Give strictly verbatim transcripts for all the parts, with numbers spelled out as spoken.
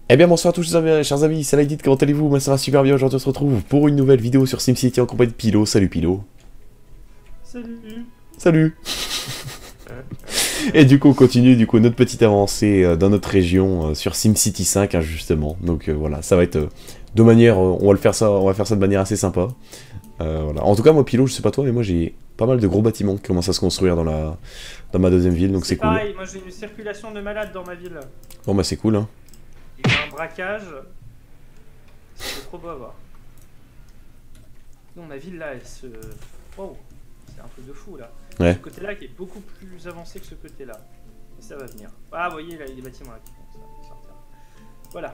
Eh bien bonsoir à tous chers chers amis, c'est Lightit, comment allez-vous? Moi ça va super bien, aujourd'hui on se retrouve pour une nouvelle vidéo sur SimCity en compagnie de Pilo. Salut Pilo. Salut. Salut. Et du coup on continue du coup notre petite avancée euh, dans notre région euh, sur SimCity cinq hein, justement. Donc euh, voilà, ça va être euh, de manière, euh, on va le faire ça, on va faire ça de manière assez sympa. Euh, voilà. En tout cas moi Pilo, je sais pas toi mais moi j'ai pas mal de gros bâtiments qui commencent à se construire dans la dans ma deuxième ville, donc c'est cool. Pareil, moi j'ai une circulation de malades dans ma ville. Bon bah c'est cool hein. Il y a un braquage. C'est trop beau à voir. Non, ma ville là, elle se... Wow, c'est un truc de fou là. Ouais. Ce côté là qui est beaucoup plus avancé que ce côté là. Et ça va venir. Ah, vous voyez là, il y a des bâtiments là qui vont sortir. Voilà.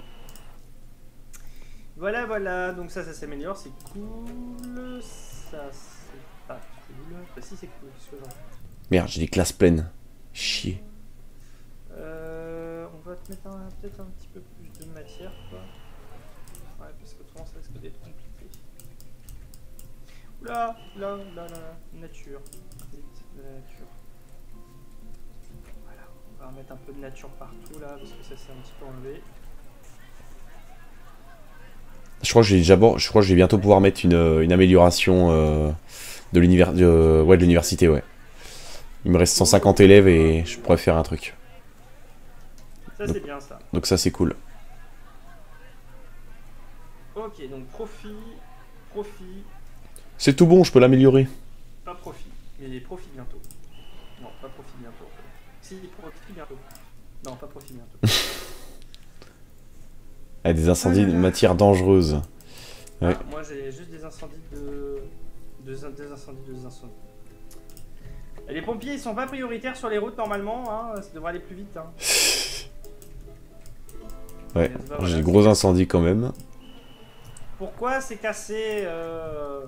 Voilà, voilà. Donc ça, ça s'améliore, c'est cool. Ça, c'est pas cool. Bah si, c'est cool. Ce que j'en fais. Merde, j'ai des classes pleines. Chier. Euh, on va te mettre peut-être un petit peu plus de matière, quoi. Ouais, parce que autrement ça risque d'être compliqué. Oula, là, là, là, nature. Vite, de la nature. Voilà, on va remettre un peu de nature partout là, parce que ça s'est un petit peu enlevé. Je crois que je vais d'abord, je crois que je vais bientôt pouvoir mettre une, une amélioration euh, de l'univers, de, ouais, de l'université, ouais. Il me reste cent cinquante élèves et je pourrais faire un truc. Ça c'est bien ça. Donc ça c'est cool. Ok, donc profit, profit, C'est tout bon, je peux l'améliorer. pas profit, mais profit bientôt. Non, pas profit bientôt. Si, profit bientôt. Non, pas profit bientôt. Ah, des incendies de matière dangereuse. Ouais. Ah, moi j'ai juste des incendies de... de... des incendies, des incendies. Et les pompiers ils sont pas prioritaires sur les routes normalement, hein, ça devrait aller plus vite. Hein. Ouais, Bah, j'ai voilà, des gros incendies quand même. pourquoi c'est cassé euh...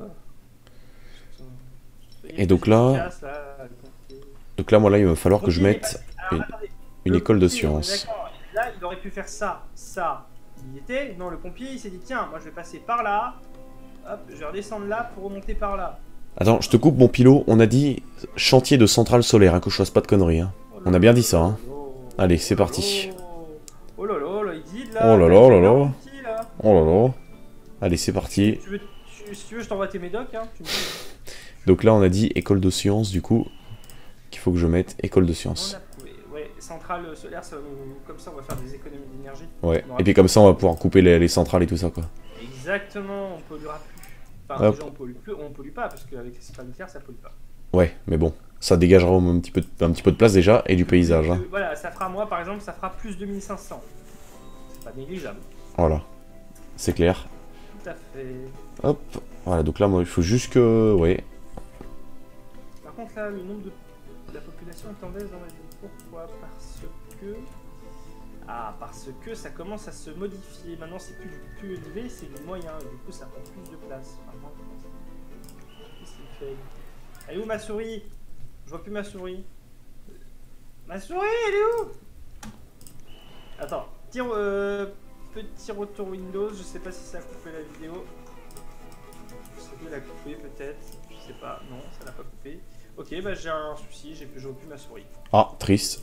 Et donc là, efficace, là, donc là, moi là, il va falloir que je pompier, mette alors, une, attendez, une le école de pompier, on est sciences. d'accord, là il aurait pu faire ça, ça, il y était. Non, le pompier il s'est dit tiens, moi je vais passer par là, hop, je vais redescendre là pour remonter par là. Attends, je te coupe mon pilot. On a dit chantier de centrale solaire, hein, que je fasse pas de conneries. Hein. Oh là On a là bien dit là ça. Hein. là là. Allez, c'est Oh là parti. là. Oh là là, là, il dit là. Oh là là, t'as oh là été là. gentil, là. Oh là là. Allez, c'est parti. Tu veux, tu- si tu veux, je t'envoie tes médocs, hein. Tu me dis. Donc là, on a dit école de sciences, du coup, qu'il faut que je mette école de On sciences. a trouvé. Ouais, centrale solaire, ça, comme ça on va faire des économies d'énergie. Ouais, On aura et puis plus. comme ça, on va pouvoir couper les, les centrales et tout ça, quoi. Exactement, on polluera plus. Enfin, Hop. déjà on pollue plus, on pollue pas parce qu'avec les centrales nucléaires ça pollue pas. Ouais, mais bon, ça dégagera au moins un petit peu de, un petit peu de place déjà, et du paysage. Hein. Euh, Voilà, ça fera moi par exemple, ça fera plus de mille cinq cents. C'est pas négligeable. Voilà, c'est clair. Tout à fait. Hop, voilà, donc là, moi, il faut juste que... Ouais. Par contre là, le nombre de, de la population est en baisse dans la ville. Pourquoi? Parce que... Ah, parce que ça commence à se modifier. Maintenant c'est plus du plus élevé, c'est du moyen. Et du coup ça prend plus de place. Enfin, moins de place. Qu'est-ce qu'il fait? Elle est où ma souris? Je vois plus ma souris. Ma souris, elle est où? Attends, tire, euh, petit retour Windows, je sais pas si ça a coupé la vidéo. Je sais que l'a coupé peut-être, je sais pas, non, ça l'a pas coupé. Ok, bah j'ai un souci, j'ai je vois plus ma souris. Ah, triste.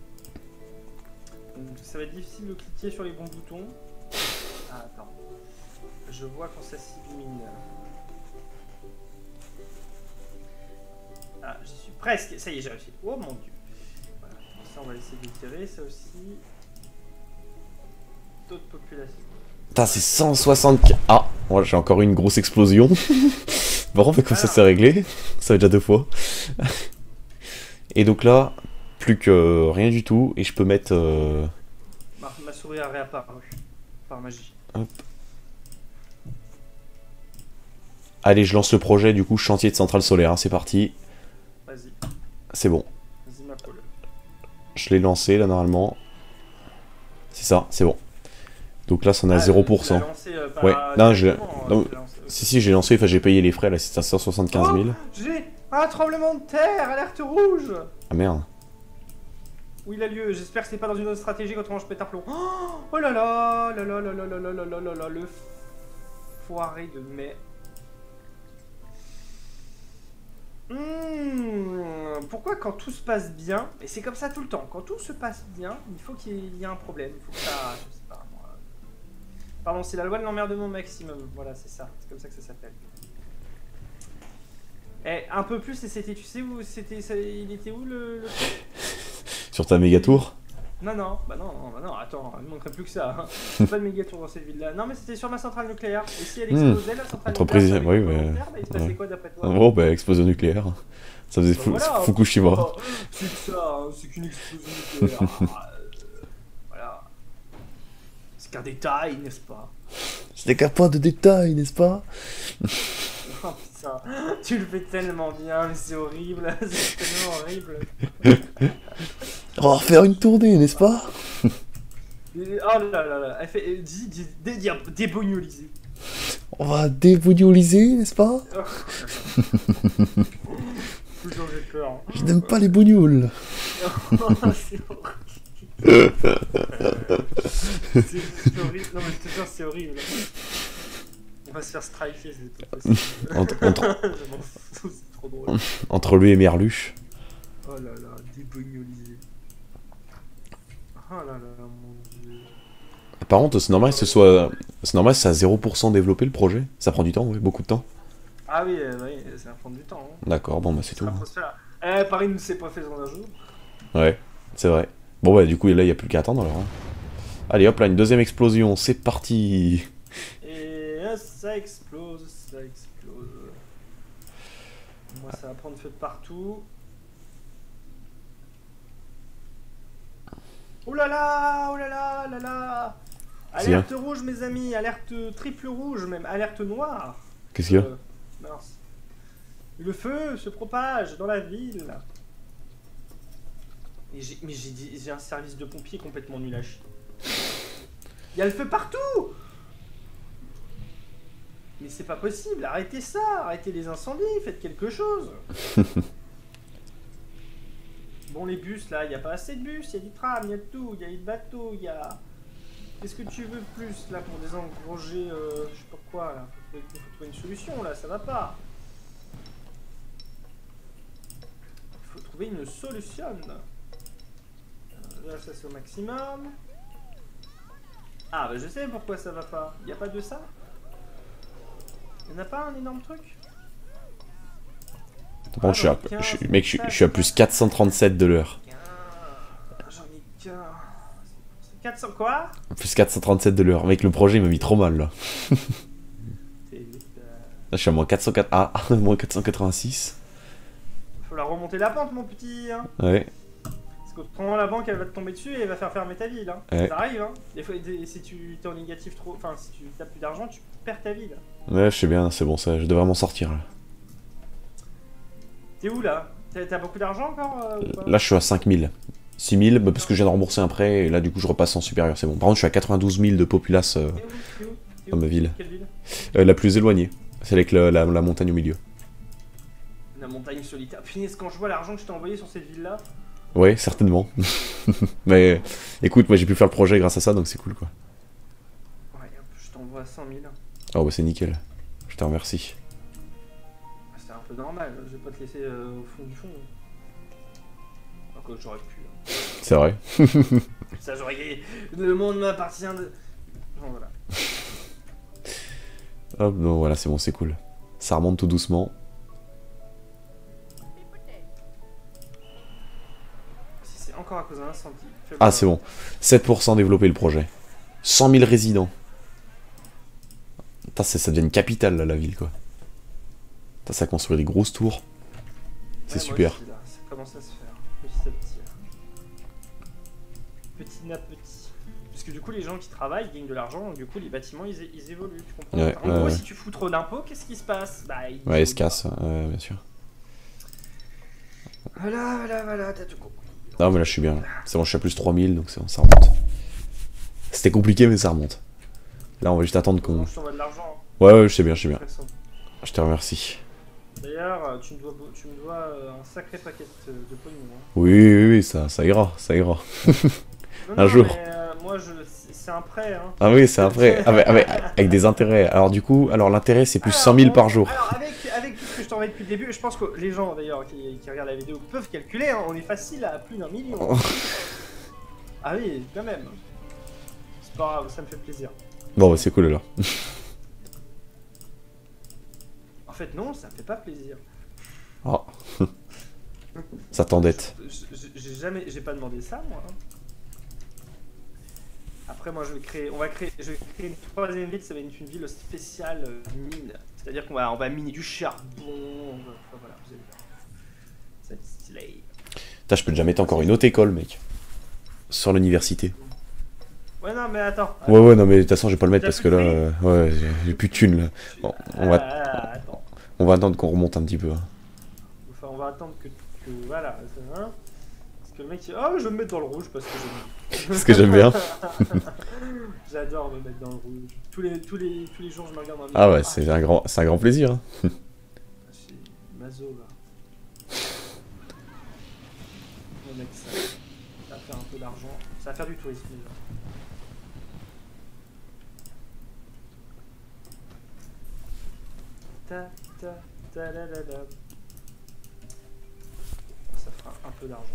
Donc, ça va être difficile de cliquer sur les bons boutons. Ah, attends. Je vois quand ça s'illumine. Ah, j'y suis presque. Ça y est, j'ai réussi. Oh mon dieu. Voilà. Ça, on va essayer de tirer. Ça aussi. Taux de population. Putain, c'est cent soixante... Ah, moi j'ai encore eu une grosse explosion. Bon, mais comme ça c'est réglé. Ça va déjà deux fois. Et donc là, plus que rien du tout. Et je peux mettre... Euh... Ma, ma souris a réapparu. Par magie. Hop. Allez, je lance le projet du coup, chantier de centrale solaire. Hein, c'est parti. Vas-y. C'est bon. Vas-y, ma poule. Je l'ai lancé là normalement. C'est ça, c'est bon. Donc là, ça en a Ah, zéro tu pour l'as cent. lancé, euh, pas Ouais, non, je- directement, non, euh, tu l'as lancé, ok. Si, si, j'ai lancé, enfin j'ai payé les frais, là c'est à cent soixante-quinze mille. Oh, j'ai un tremblement de terre, alerte rouge. Ah merde. Où il a lieu? J'espère que c'est pas dans une autre stratégie autrement je pète un plomb. Oh, oh là là, là là là là là là là là là là, le foiré de mai. Hmm, pourquoi quand tout se passe bien, et c'est comme ça tout le temps, quand tout se passe bien, il faut qu'il y ait un problème, il faut que ça, je sais pas, Pardon, c'est la loi de l'emmerdement maximum. Voilà, c'est ça. C'est comme ça que ça s'appelle. Eh, un peu plus, et c'était, tu sais où c'était, ça- il était où le, le... Sur ta méga tour? Non, non, bah non, non, bah non, attends, il ne manquerait plus que ça. Hein. C'est pas de méga tour dans cette ville-là. Non, mais c'était sur ma centrale nucléaire. Et si elle explosait, la centrale Entreprise, nucléaire, ça oui, avait été mais- volontaire, bah, il se passait ouais. quoi d'après toi? Oh, bah, explosion nucléaire. Ça faisait Bah Fu- voilà. Fukushima. Oh, c'est que ça, hein, c'est qu'une explosion nucléaire. Ah, euh, voilà. C'est qu'un détail, n'est-ce pas? C'était qu'un point de détail, n'est-ce pas? Oh putain, tu le fais tellement bien, mais c'est horrible, c'est tellement horrible. On va refaire une tournée, n'est-ce pas? Et- Oh là là là, elle fait, dis, dis, dé- dé- débognoliser. On va débognoliser, n'est-ce pas? Toujours j'ai peur. Hein. Je n'aime pas les bougnoules. C'est horrible. C'est c'est horrible. Non mais je te jure, c'est horrible. On va se faire striker, c'est pas possible. Entre, entre, Je m'en fous, c'est trop drôle. entre lui et Merluche. Oh là là, débognoliser. Oh là là, mon dieu. Par contre, c'est normal que ce soit... C'est normal que ça a zéro pour cent développé le projet. Ça prend du temps, oui, beaucoup de temps. Ah oui, euh, oui, ça va prendre du temps. Hein. D'accord, bon bah c'est tout. Ça va se faire. Eh, Paris ne s'est pas fait en un jour. Ouais, c'est vrai. Bon bah du coup là il n'y a plus qu'à attendre alors. Hein. Allez hop là, une deuxième explosion, c'est parti. Et euh, ça explose, ça explose. Moi ça va prendre feu de partout. Oh là là, oh là là, là là. Alerte rouge mes amis, alerte triple rouge même, alerte noire. Qu'est-ce qu'il y a? Euh, mince. Le feu se propage dans la ville. Et j'ai- mais j'ai dit- j'ai un service de pompiers complètement nul à chier. Il y a le feu partout. Mais c'est pas possible, arrêtez ça, arrêtez les incendies, faites quelque chose. Bon les bus là, il n'y a pas assez de bus, il y a du tram, il y a de tout, il y a des bateaux, il y a... Qu'est-ce que tu veux plus là pour désengranger, euh, je sais pas quoi là, faut trouver, faut trouver une solution là, ça va pas. Il faut trouver une solution. Euh, là ça c'est au maximum. Ah bah je sais pourquoi ça va pas, il n'y a pas de ça. Il n'y en a pas un énorme truc? Bon, je suis à, je suis- mec, je, suis- je suis à plus quatre cent trente-sept de l'heure. J'en ai qu'un. quatre cents quoi? Plus quatre cent trente-sept de l'heure. Mec, le projet il m'a mis trop mal là. C'est- euh, Là, je suis à moins quatre cent quatre... Ah, moins quatre cent quatre-vingt-six. Faut la remonter la pente mon petit hein. Ouais. Parce qu'autrement la banque elle va te tomber dessus et elle va faire fermer ta ville hein. Ouais. Ça arrive hein. Des fois, des- si tu es en négatif trop... Enfin si tu tapes plus d'argent tu perds ta ville. Ouais, je sais bien, c'est bon ça, je devrais m'en sortir là. T'es où là? T'as t'as beaucoup d'argent encore euh, ou pas? Là, je suis à cinq mille. six mille, bah, parce que je viens de rembourser un prêt, et là, du coup, je repasse en supérieur, c'est bon. Par contre, je suis à quatre-vingt-douze mille de populace euh, T'es où? T'es où? T'es dans où? ma ville. Quelle ville? Euh, la plus éloignée. Celle avec la, la, la montagne au milieu. La montagne solitaire. Punaise quand je vois l'argent que je t'ai envoyé sur cette ville là. Ouais, certainement. Mais écoute, moi, j'ai pu faire le projet grâce à ça, donc c'est cool, quoi. Ouais hop, je t'envoie cent mille. Oh, bah, c'est nickel. Je te remercie. C'est un peu normal, je vais pas te laisser euh, au fond du fond. Alors que j'aurais pu. hein. C'est vrai. Ça j'aurais gagné. Le monde m'appartient de... Bon voilà. Hop, bon, voilà, c'est bon, c'est cool. Ça remonte tout doucement. Si c'est encore à cause d'un incendie. fais Ah, voir. c'est bon. sept pour cent développé le projet. cent mille résidents. Putain, ça ça devient une capitale, là, la ville, quoi. Putain, ça construit des grosses tours. C'est Ouais, moi super. aussi, là, ça commence à se faire. Petit à petit. là. Petit à petit. Parce que du coup les gens qui travaillent gagnent de l'argent, donc du coup les bâtiments ils, é- ils évoluent, tu comprends? Ouais, En ouais, gros ouais. si tu fous trop d'impôts, qu'est-ce qui se passe? Bah ils Ouais, ils se évoluent cassent, ouais, bien sûr. pas. Voilà, voilà, voilà, t'as tout compris. Non, mais là, je suis bien. là. C'est bon, je suis à plus trois mille, donc c'est bon, ça remonte. C'était compliqué, mais ça remonte. Là, on va juste attendre qu'on... Bon, je t'envoie de l'argent. Ouais, ouais, je sais bien, je sais bien. hein. Je te remercie. D'ailleurs, euh, tu me dois, beau- tu me dois euh, un sacré paquet de, de pognon. Hein. Oui, oui, oui, ça, ça ira, ça ira. Non, Un non, jour. mais, euh, moi, je, c'est c'est un prêt. Hein. Ah oui, c'est un vrai. Avec, avec, avec des intérêts. Alors, du coup, alors l'intérêt, c'est plus Alors, cent mille on- par jour. Alors, avec, avec tout ce que je t'envoie depuis le début, je pense que les gens, d'ailleurs, qui, qui regardent la vidéo peuvent calculer. Hein, on est facile à plus d'un million. Ah oui, quand même. C'est pas grave, ça me fait plaisir. Bon, bah, c'est cool alors. En fait, non, ça me fait pas plaisir. Ah. Ça t'endette. J'ai jamais, j'ai pas demandé ça, moi. Après, moi, je vais créer, on va créer, je vais créer une troisième ville, ça va être une ville spéciale euh, mine. C'est-à-dire qu'on va, on va miner du charbon. On va, enfin, voilà, vous allez voir. Ça va être stylé. Putain, je peux déjà mettre encore une autre école, mec. Sur l'université. Ouais, non, mais attends. Ouais, attends. ouais, non, mais de toute façon, je vais pas le mettre T'as parce plus que de là, prix euh, ouais, j'ai- j'ai plus de thunes là. Bon, on va, Ah, ah, attends. on va attendre qu'on remonte un petit peu. hein. Enfin, on va attendre que, que voilà. Hein, parce que le mec, il... ah, je vais me mettre dans le rouge parce que j'aime. Parce que j'aime bien. J'adore me mettre dans le rouge. Tous les, tous les, tous les jours, je me regarde dans le Ah ouais, miroir. c'est un grand, c'est un grand plaisir. hein. C'est Mazo là. On va mettre ça. Ça va faire un peu d'argent. Ça va faire du tourisme déjà. Ta ta ta la la la. Ça fera un peu d'argent.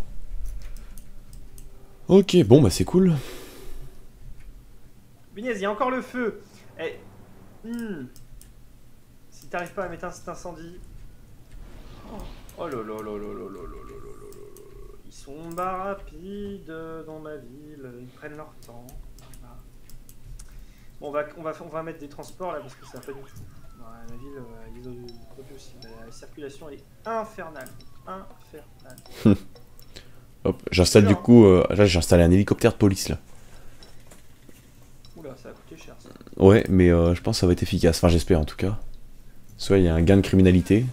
Ok, bon, bah c'est cool. Punaise, il y a encore le feu. Eh. Hmm. Si t'arrives pas à mettre un cet incendie. Oh là là là là là là là là là là là. Ils sont bas rapides dans ma ville. Ils prennent leur temps. Voilà. Bon, on va, on, va, on va mettre des transports là parce que ça va pas du tout. Dans ma ville, euh, ils ont produit aussi. La circulation elle est infernale. Infernale. Hop, j'installe du coup, euh, là j'ai installé un hélicoptère de police là. Oula, ça a coûté cher ça. Ouais, mais euh, je pense que ça va être efficace, enfin j'espère en tout cas. Soit il y a un gain de criminalité.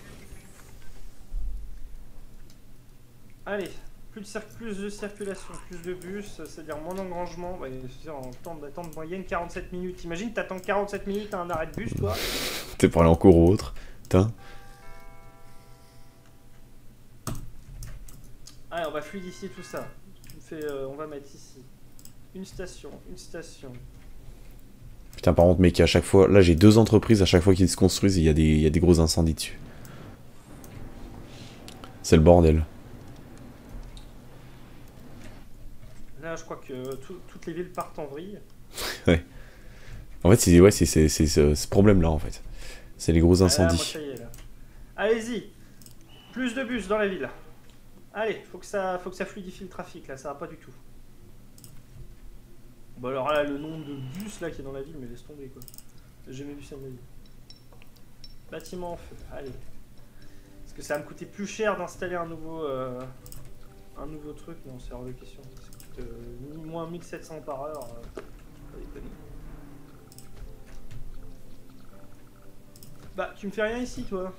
Allez, plus de, cir- plus de circulation, plus de bus, c'est-à-dire moins d'engrangement. Ouais, c'est-à-dire en temps d'attente moyenne, quarante-sept minutes. Imagine, t'attends quarante-sept minutes à un arrêt de bus, toi. T'es pour aller en cours ou autre. Putain. Allez, on va fluidifier tout ça. Tu me fais, euh, on va mettre ici une station, une station. Putain, par contre, mec, à chaque fois, là j'ai deux entreprises, à chaque fois qu'ils se construisent, il y, a des- il y a des gros incendies dessus. C'est le bordel. Là, je crois que tout- toutes les villes partent en vrille. En fait, c'est ouais, c'est c'est- c'est ce, ce problème-là, en fait. C'est les gros Ah, là, moi, incendies. ça y est, là. Allez-y, plus de bus dans la ville. Allez, faut que ça, faut que ça fluidifie le trafic là, ça va pas du tout. Bon alors là, le nombre de bus là qui est dans la ville, mais laisse tomber quoi. J'ai jamais vu ça de ma vie. Bâtiment en feu, allez. Parce que ça va me coûter plus cher d'installer un nouveau, euh, un nouveau truc, non c'est hors de question. Ça coûte euh, moins mille sept cents par heure. Euh, pas déconner. Bah, tu me fais rien ici toi.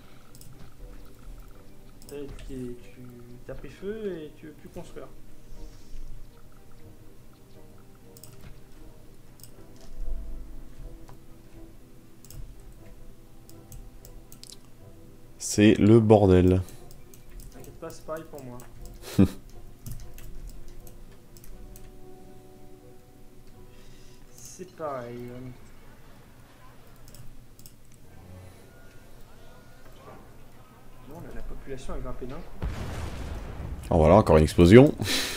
Et tu as pris feu et tu veux plus construire. C'est le bordel. T'inquiète pas, c'est pareil pour moi. C'est pareil. Non, là, la population a grimpé d'un coup. Oh, voilà, encore une explosion.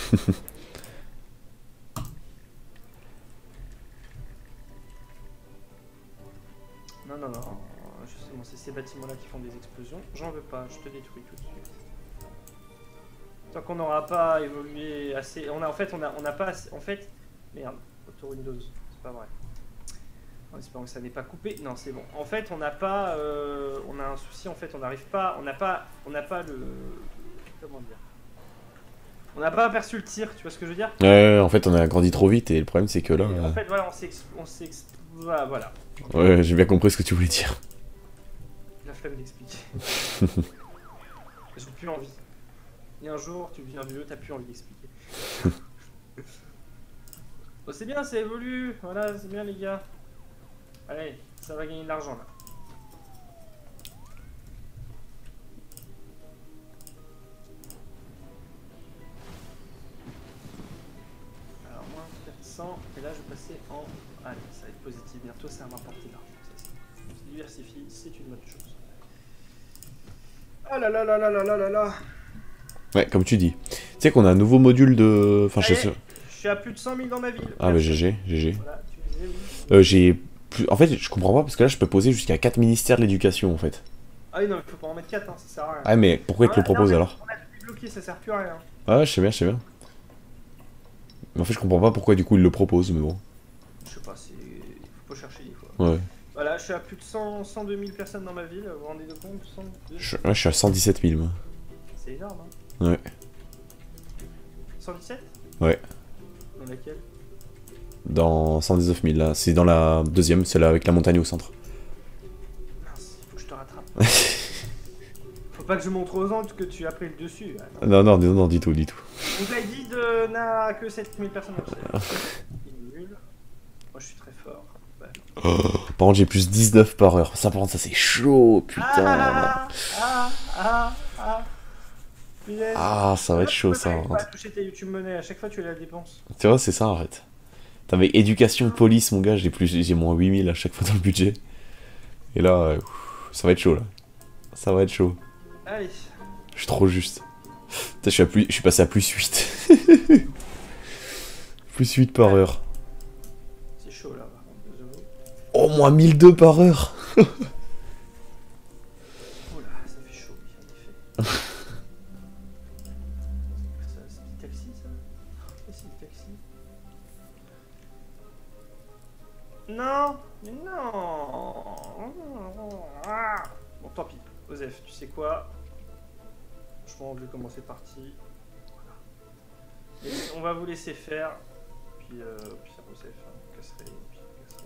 Non, non, non. Justement, c'est ces bâtiments-là qui font des explosions. J'en veux pas, je te détruis tout de suite. Tant qu'on n'aura pas évolué assez... On a, en fait, on a, on a pas assez... En fait... Merde, Auto Windows, c'est pas vrai. En espérant que ça n'est pas coupé. Non, c'est bon. En fait, on n'a pas... Euh, on a un souci, en fait, on n'arrive pas... On n'a pas... On n'a pas le... Comment dire? On n'a pas aperçu le tir, tu vois ce que je veux dire? Ouais, en fait, on a grandi trop vite et le problème, c'est que là... Et euh, en fait, voilà, on s'est... On s'est... Voilà, voilà. Ouais, j'ai bien compris ce que tu voulais dire. La flemme d'expliquer. J'ai plus envie. Et un jour, tu deviens vieux, t'as plus envie d'expliquer. Bon, c'est bien, ça évolue. Voilà, c'est bien, les gars. Allez, ça va gagner de l'argent, là. Alors, moins quatre cents. Et là, je vais passer en... Allez, ça va être positif. Bientôt, ça va m'apporter de l'argent. Ça, c'est... On se diversifie, c'est une bonne chose. Ah là là là là là là là là. Ouais, comme tu dis. Tu sais qu'on a un nouveau module de... Enfin, je sais... Allez, je suis à plus de cent mille dans ma ville. Ah bah G G, G G. Voilà, tu disais oui. Euh, j'ai plus... En fait, je comprends pas, parce que là, je peux poser jusqu'à quatre ministères de l'éducation, en fait. Ah oui, non, il faut pas en mettre quatre, hein, ça sert à rien. Ah, mais pourquoi ils te le proposent, non, alors? on a tout bloqué, ça sert plus à rien. Ah ouais, je sais bien, je sais bien. Mais en fait, je comprends pas pourquoi, du coup, ils le proposent, mais bon. Je sais pas, c'est... faut pas chercher des fois. Ouais. Voilà, je suis à plus de cent, cent deux mille personnes dans ma ville, vous vous rendez de compte cent deux Je... Ouais, je suis à cent dix-sept mille, moi. C'est énorme, hein. Ouais. cent dix-sept? Ouais. Dans laquelle? Dans cent dix-neuf mille, là. C'est dans la deuxième, celle avec la montagne au centre. Mince, faut que je te rattrape. Faut pas que je montre aux autres que tu as pris le dessus. Ah, non, non, non, non, du tout, du tout. donc là, il dit de... n'a que sept mille personnes dans le serveur. Il est nul. Moi, je suis très fort. Ouais. Oh, par contre, j'ai plus dix-neuf par heure. Ça, par contre, ça, c'est chaud, putain. Ah, ah, ah, ah. Punaise. Ah, ça va être chaud, ça. Tu pas toucher tes YouTube Money, à chaque fois tu la dépenses. Tu vois, c'est ça, arrête. T'avais éducation, police, mon gars, j'ai plus, j'ai moins huit mille à chaque fois dans le budget. Et là, euh, ça va être chaud, là. Ça va être chaud. Allez. Je suis trop juste. Putain, je suis, à plus... je suis passé à plus huit. plus huit par heure. C'est chaud, là. Oh, moins mille deux par heure. Oula, ça fait chaud, en effet. C'est du taxi, ça? C'est du taxi. Non, mais non. Ah. Bon, tant pis. Osef, tu sais quoi? Franchement, vu comment c'est parti, voilà. Et on va vous laisser faire. Puis, euh, puis ça, Osef, hein, casserait, puis casserait.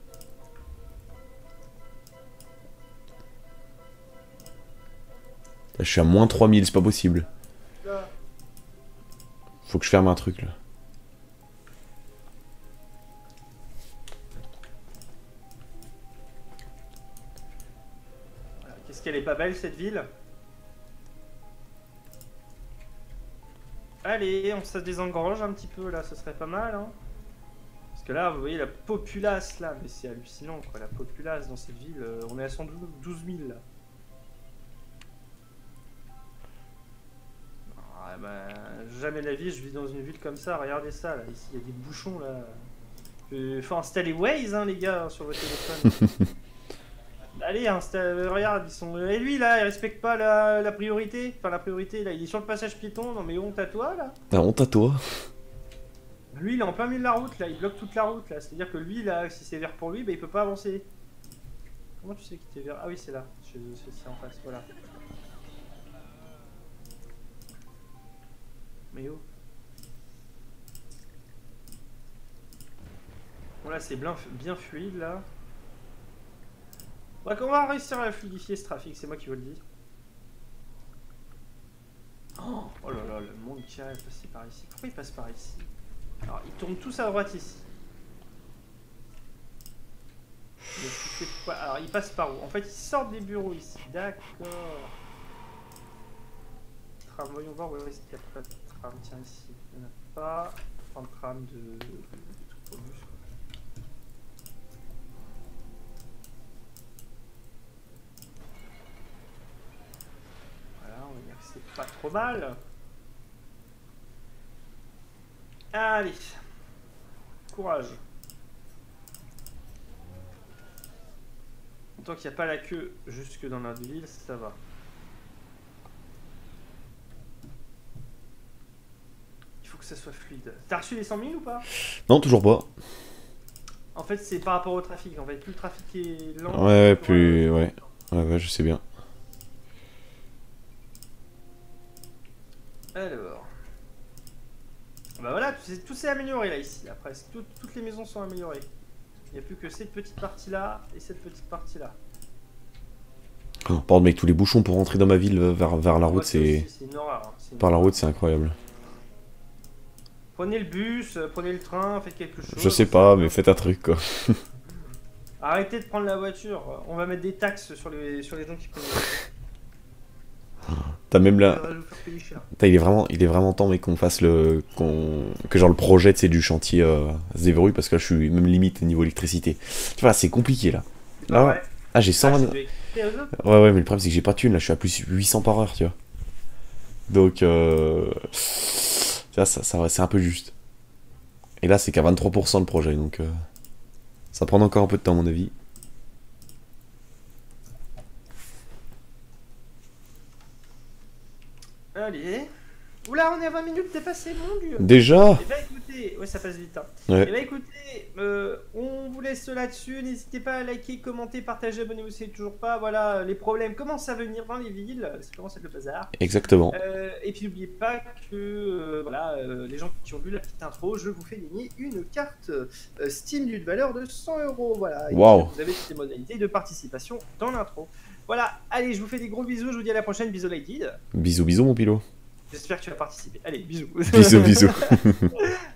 Là, je suis à moins trois mille, c'est pas possible. Là. Faut que je ferme un truc, là. Qu'est-ce qu'elle est pas belle, cette ville? Allez, on se désengrange un petit peu, là, ce serait pas mal, hein. Parce que là, vous voyez la populace, là, mais c'est hallucinant, quoi, la populace dans cette ville, euh, on est à cent douze mille, là. Ah, bah, jamais de la vie, je vis dans une ville comme ça, regardez ça, là, ici, il y a des bouchons, là. Il faut installer Waze, hein, les gars, sur votre téléphone. Allez, installe, regarde, ils sont... Et lui, là, il respecte pas la, la priorité. Enfin, la priorité, là, il est sur le passage piéton. Non, mais honte à toi, là. Ah, honte à toi. Lui, il est en plein milieu de la route, là. Il bloque toute la route, là. C'est-à-dire que lui, là, si c'est vert pour lui, bah, il peut pas avancer. Comment tu sais qu'il était vert? Ah oui, c'est là. C'est en face, voilà. Mais oh. Bon, là, c'est bien, bien fluide, là. Ouais, on va réussir à fluidifier ce trafic, c'est moi qui vous le dis. Oh, oh là là, le monde qui est passé par ici. Pourquoi il passe par ici? Alors, ils tournent tous à droite ici. Mais tu sais quoi? Alors, ils passent par où? En fait, ils sortent des bureaux ici. D'accord. Tram, voyons voir où est-ce qu'il y a pas de tram. Tiens, ici, il n'y en a pas. Enfin, de tram de... de tout bus, quoi. C'est pas trop mal. Allez. Courage. Tant qu'il n'y a pas la queue jusque dans notre ville, ça va. Il faut que ça soit fluide. T'as reçu les cent mille ou pas? Non, toujours pas. En fait, c'est par rapport au trafic. En fait, plus le trafic est lent... Ouais, ouais, plus... Ouais. Ouais, ouais, je sais bien. Alors... Bah voilà, tout s'est amélioré là, ici. Là, presque. Tout, toutes les maisons sont améliorées. Il n'y a plus que cette petite partie-là et cette petite partie-là. Oh, pardon, mec, tous les bouchons pour rentrer dans ma ville vers, vers la route, c'est... C'est une horreur. Hein, Par la route, c'est incroyable. Prenez le bus, prenez le train, faites quelque chose. Je sais pas, mais faites un truc, quoi. Arrêtez de prendre la voiture. On va mettre des taxes sur les, sur les gens qui prennent la voiture. T'as même là... Il est vraiment, il est vraiment temps, mais qu'on fasse le... qu'on que genre le projet, c'est du chantier euh, se déverrouille, parce que là, je suis même limite niveau électricité. Tu vois, c'est compliqué, là. Là, ouais. Ah, j'ai cent vingt... Ah, ouais, ouais, mais le problème, c'est que j'ai pas de thune, là, je suis à plus huit cents par heure, tu vois. Donc, euh... tu vois, ça, ça, c'est un peu juste. Et là, c'est qu'à vingt-trois pour cent le projet, donc... Euh... Ça va prendre encore un peu de temps à mon avis. Allez. Oula, on est à vingt minutes dépassé, mon dieu. Déjà? Eh bah écoutez, ouais ça passe vite. Hein. Ouais. Eh bah écoutez, euh, on vous laisse là-dessus. N'hésitez pas à liker, commenter, partager, abonnez-vous si c'est toujours pas. Voilà, les problèmes commencent à venir dans les villes. Ça commence à être le bazar. Exactement. Euh, et puis n'oubliez pas que euh, voilà, euh, les gens qui ont vu la petite intro, je vous fais gagner une carte euh, Steam d'une valeur de cent euros. Voilà. Et Wow. vous avez toutes les modalités de participation dans l'intro. Voilà, allez, je vous fais des gros bisous. Je vous dis à la prochaine. Bisous, Lighted. Bisous, bisous, mon pilot. J'espère que tu vas participer. Allez, bisous. Bisous, bisous.